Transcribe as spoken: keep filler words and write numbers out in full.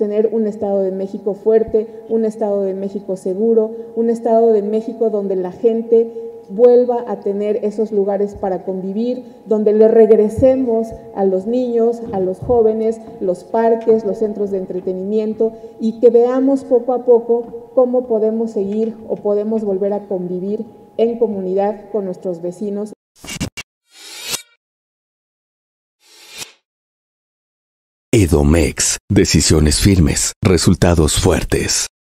tener un Estado de México fuerte, un Estado de México seguro, un Estado de México donde la gente vuelva a tener esos lugares para convivir, donde le regresemos a los niños, a los jóvenes, los parques, los centros de entretenimiento, y que veamos poco a poco cómo podemos seguir o podemos volver a convivir en comunidad con nuestros vecinos. Edomex. Decisiones firmes, resultados fuertes.